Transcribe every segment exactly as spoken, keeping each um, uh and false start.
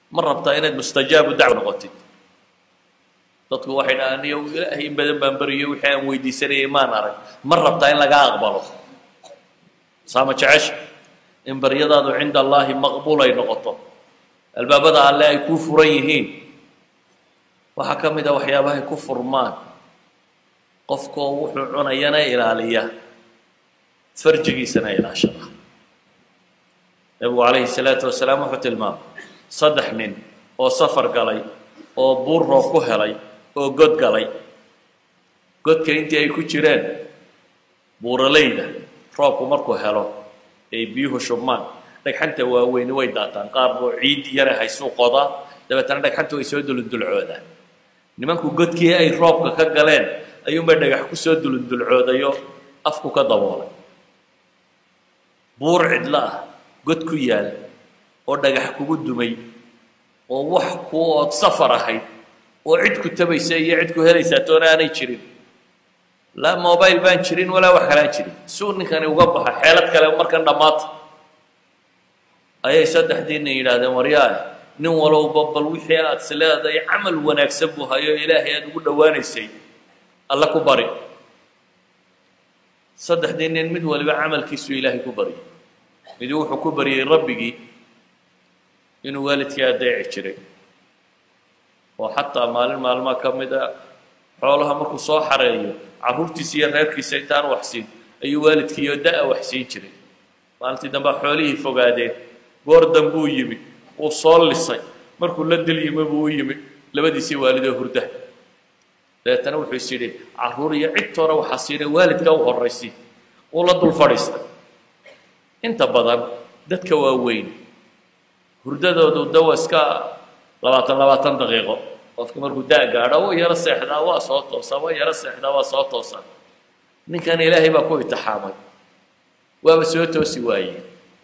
مرة بتاعنا مستجاب دعوة قتيل dadku waxay dhaaniyo ilaahay in badan baan bariyo wixii aan weydiisanay imaan arag mar rabtaa in laga aqbalo saama jecesh in bariyadaadu cinda Allahi maqbuul ay noqoto albaabada alle ay ku furan yihiin waxa kamid ah waxyaabaha ku furmaan qofku wuxuu cunayana ilaaliya farjigiisana ilaashada Nabigu alayhi salaatu wasalaam wuxuu tilmaamay saddex nin oo safar galay oo buur roob ku helay oo god galay godka intii ay ku jireen buuraleyda roobku markuu helo ay biyuhu shubmaan dhagxanta waaweyn way daataan qaar boo ciid yar ah isoo qoda dabeetana dhagxantu way soo dulundulcoodaan nimanku godkii ay roobka ka galeen ayuunba dhagax ku soo dulundulcoodayo afku ka daboolay buur cidla ah god ku yaal oo dhagax kugu dumay oo wax ku ood safar ahayd oo cid ku tabaysa iyo cid ku helaysa toona aanay jirin la mobile baan jirin wala wax kala jirin soo ninkani uga baxa xeelad kale markan dhamaat ayay saddexdiin yiraahdeen waryaa nin walow babal wixii aad salaada ay amal wanaagsan buu hayo ilaahay aad ugu dhawaanaysay alla ku bari saddexdiin nin mid waliba amalkiisu ilaahay ku bari mid wuxuu ku bariyay rabbigi inuu waalidkii adeeci jiray oo xataa maalin maalma kamida xoolaha markuu soo xareeyo caruurtiisa iyo reerkiisa intaan wax siin ayuu waalidkii oo daa wax siin jiray maalintii dambe xoolihii fogaadeen goor dambu yimi oo soo lisay markuu la diliyay buu yimi labadiisii waalidoo hurda deetana wuxuu siday caruur iyo cid toona waxa siinay waalidka u horeysay oo la dul fadhiistay inta badan dadka waaweyn hurdadoodu dawaska labaatan labaatan daqiiqo qofka markuu daa gaadho oo yara seexdaa waa soo toosaa waa yara seexdaa waa soo toosaa ninkan ilaahay baa ku itixaamay waaba soo toosi waayay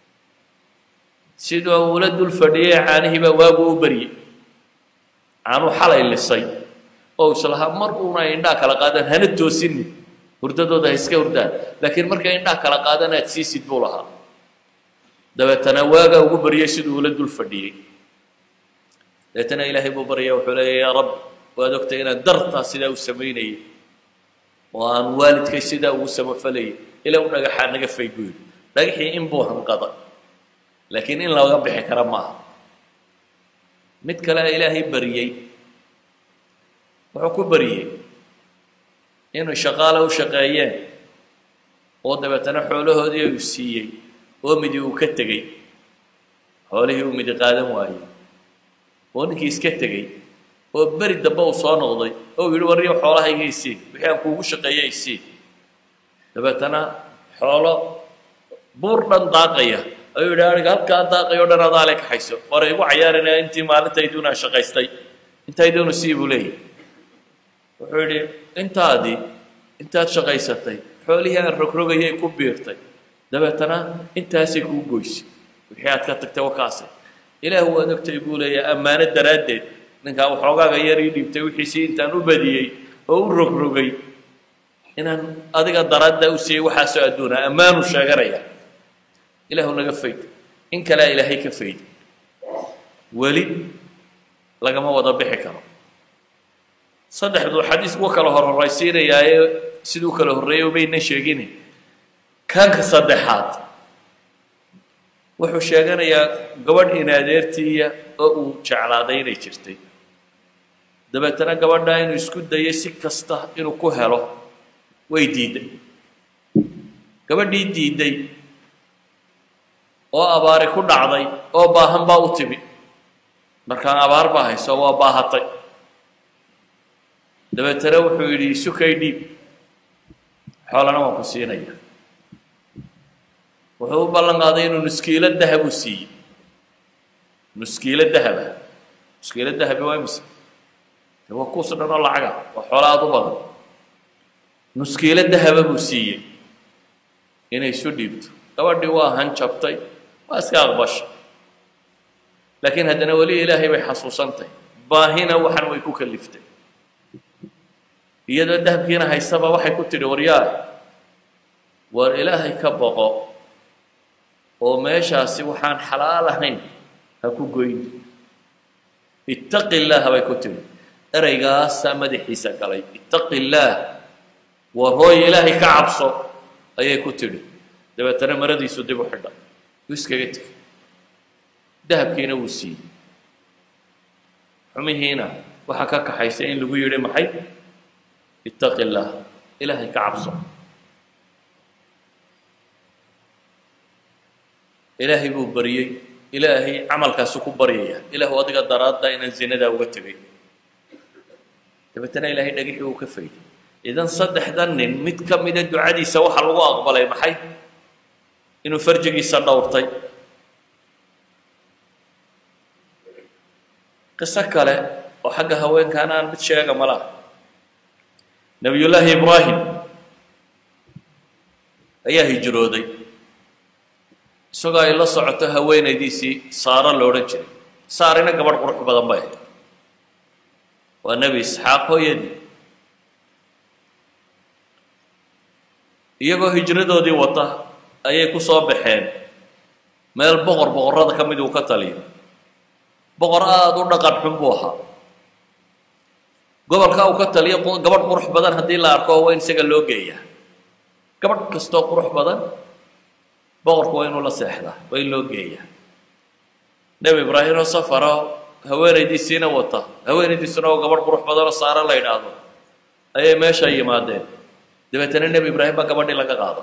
sidoo uu la dul fadhiyay caanihiiba waagu u bariyay aanu xalay lisay oo islaha mar uuna indha kala qaadan hana toosin hurdadooda iska hurdaan laakiin marka indha kala qaadan aad siisid buu lahaa dabeetana waaga ugu bariyay sidoo uu la dul fadhiyay deetana ilaahay buu bariyay wuxuu leeyahay ya rab waad ogtay inaad dartaa sidaa u sameynayay oo aan waalidkay sidaa ugu samafalay ilaa uu dhagaxa naga fayguyo dhagaxii in buu hanqada laakiin in laga bixi kara maaha mid kale ilaahay bariyay wuxuu ku bariyay inuu shaqaale u shaqeeyeen oo dabeetana xoolahoodii uu siiyay oo midi uu ka tagay xoolihii uu midi qaadan waayay oo ninkii iska tagay oo bari daba uu soo noqday oo yiri wariyo xoolahaygiisii wixii aan kuugu shaqeeyay dabeetana xoolo buur dhan daaqaya ayuu yiri halka daaqayo dhan adaale ka hayso war igu ciyaarina intii maalintayduna shaqaystay intayduna siibu leeyahay wuxuu yiri intaadi intaad shaqaysatay xoolihii aan rogrogayay ku biirtay dabeetana intaasay ku goysay wixii aad ka tagtay wakaasay ilaahu waa ogtay buu leeyahay amaana daraadeed ninka waxoogaga yar ii dhibtay wixii si intaan u badiyay oo u rogrogay inaan adiga daraada u siiyay waxa soo aduuna amaanu sheegaraya ilaahu naga fayd in kala ilaahay ka fayd wali lagama wada bixi karo saddexdu xadiis ku kala horreysiinayay sidoo kala horeeyo bayna sheegin kan ka saddexaad wuxuu sheeganayaa gabadh in adeertiya oo uu jeclaaday inay jirtay dabeetana gabadha inuu isku dayay si kasta inuu ku helo way diiday gabadhii diiday oo abaar ku dhacday oo baahan baa u tibi markaan abaar baa hayso waa baahatay dabeetana wuxuu yiri sukay dhiib xoolana waan ku siinaya wuxuu ballan qaaday inuu nuskiila dahab u siiyay nuskiila dahab nuskiila dahab waa imisa waa ku soo dhan lacaga waa xoolaad u badan nuskiila dahab buu siiyay inay soo dhiibto gabadhii waa hanjabtay waa iska aqbash laakiin haddana wali ilaahay bay xasuusantay baahina waxan way ku kaliftay iyadoo dahabkiina haysaba waxay ku tiri waryaa war ilaahay ka boqo oo meeshaasi waxaan xalaal ahayn ha ku goyn اتق الله بيكتب أريجا سامد حيسا قالي اتق الله وهو إلهي كعبصه أي كتب دبا ترى مرض يسود بحدا ويسكتك ذهب كينا وسي حمي هنا وحكاك حيسين لو يري محي اتق الله إلهي كعبصه إلهي بو بريي إلهي عمل كاسوكو بريي إلهي وادق الدرات دا إن الزنا دا وغتبي تبتنا إلهي دقيقي وكفي إذن صدح دنن مد كم إذا دعادي سوى حلوة أقبلي محي إنه فرجقي صدورتي قصة كله وحقها وين كان أنا بتشيء ملا نبي الله إبراهيم أيه هجرودي سوغا إلا صعته وين يديسي صار لورنجري صارنا قبل قروح بدن باي والنبي إسحاق هو يدي iyagoo hijradoodii wata ayay ku soo baxeen meel boqor boqorada ka mid uu ka taliyo boqor aad u dhaqan xun buu ahaa gobolka uu ka taliyo gabadh qurux badan haddii la arko waa in isaga loo geeyaa gabadh kastoo qurux badan boqorku waa inuu la seexdaa waa in loo geeyaa nebi ibraahim oo safaro haweenaydiisiina wata haweenaydiisuna oo gabadh qurux badan oo saara la yidhaahdo ayay meesha yimaadeen dabeetana nebi ibraahim baa gabadhii laga qaado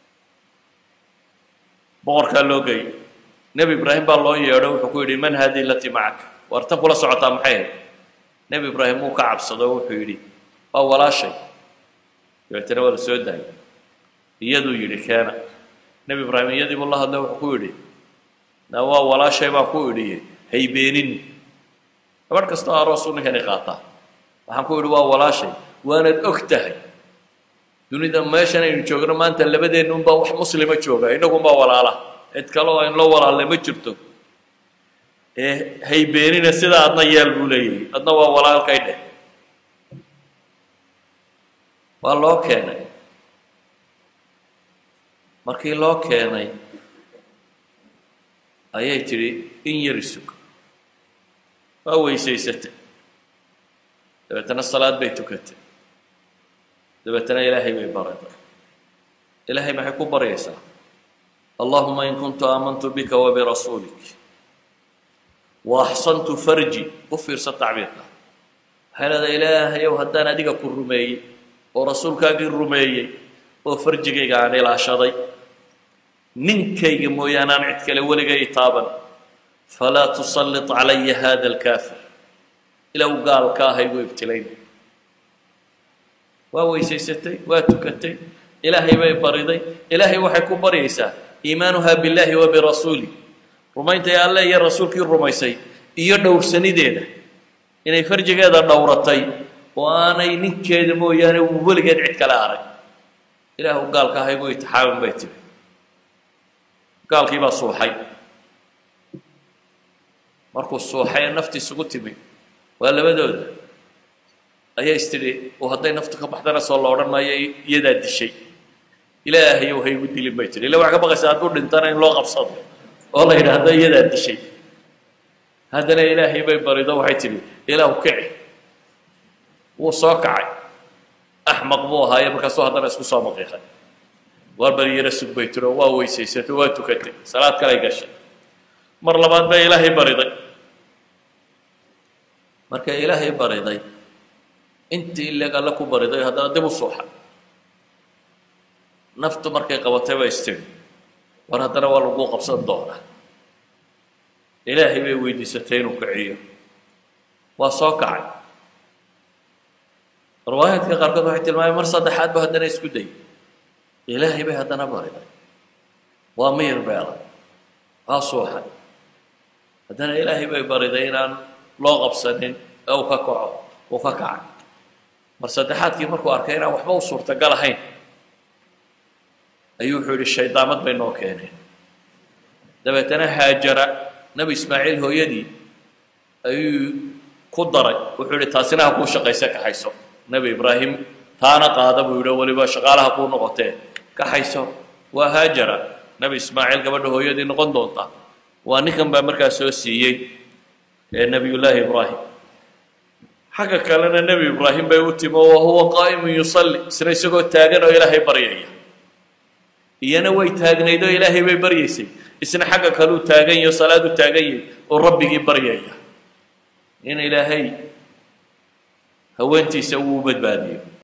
boqorkaa loo geeyey nebi ibraahim baa loo yeedho wuxuu ku yidhi man haadihi latii macaka war tan kula socotaa maxay ahayd nebi ibraahim wuu ka cabsado wuxuu yidhi waa walaashay dabeetana waa la soo daayay iyaduu yidhi keena nebi ibraahim iyadii buu la hadlay wuxuu ku yidhi na waa walaashay baan ku idhiye haybeenin gabadh kastoo aroos u ninkani qaataa waxaan ku yidhi waa walaashay waanaad og tahay dunida meeshan aynu joogno maanta labadeenna unbaa wax muslima jooga inagunbaa walaala cid kale oo in loo walaalay ma jirto ee haybeenina sida adna yeel buu leeyahay adna waa walaalkay dheh waa loo keenay markii loo keenay ayay tidhi in yar isug waa weysaysatay dabeetana salaad bay tukatay dabeetana ilaahay bay baratay ilaahay maxay ku baryaysaa اللهم إن كنت آمنت بك وبرسولك وأحصنت فرجي وفر ستعبيرنا هذا إله يو هدانا ديك كرمي ورسولك كرمي وفرجك عن العشري ننكي مويانا نعتك لولي طابا فلا تسلط علي هذا الكافر لو قال كاهي ويبتلين وهو يسيستي واتكتي إلهي بيبريدي إلهي وحيكو بريسا إيمانها بالله وبرسوله رميت يا الله يا رسولك الرميسي إيا دور سندينه إني فرجك هذا دورتي وأنا نكيد مو يعني وولق يدعك العري إله قال كهي بو يتحاول بيتي قال كيما صوحي مركو الصوحي نفتي سقطي بي ولا بدود أي استري وهذا نفتك بحضر صلى الله عليه وسلم يداد الشيء إلهي وهي ودي للبيت لو عقب بقى سأقول إن ترى إن لو غفصد والله إن هذا يداد الشيء هذا لا إلهي بيبرد وحيتني إله كعي وصاقع أحمق موها يبقى صو هذا ناس كصام قيخا والبري يرسل بيتنا وهو يسيسته وتكتب صلاة كلا يقش مر لبعض بي إلهي بريضي مركا إلهي بريضي أنت اللي قال لكم بريضي هذا دم الصوحة نفط مركا قوتها ويستوي ورهدنا والوقوق بصد دورة إلهي بيويدي ستين وكعية وصاقع رواية كقرقة واحد الماء مرصد حاد بهدنا يسكدي إلهي بهدنا بريضي وامير بيضا أصوحا هدنا إلهي بيبريضين لوغب سنين أو ككعو وككع مرصد حاد كي مركو أركينا وحبا وصورة قال هين أيوحوا للشيطان مد بينه كينين دبتنا هاجر نبي إسماعيل هو يدي أيو كدري وحول تاسنا هكو شقيسك حيسو نبي إبراهيم ثانا قادم ويقول ولي شغالها هكو نقطين كحيسو وهاجر نبي إسماعيل قبل هو يدي نقندونتا ونكم بأمريكا سوسيي ee nabiyullaahi ibraahim xagga kalena nebi ibraahim bay u timo wa huwa qaa'imun yusalli isna isagoo taagan oo ilaahay baryaya iyana way taagnayd oo ilaahay bay baryaysay isna xagga kale uu taagan yahay salaad u taagan yahay oo rabbigii baryaya in ilaahay haweentiisa uu badbaadiyo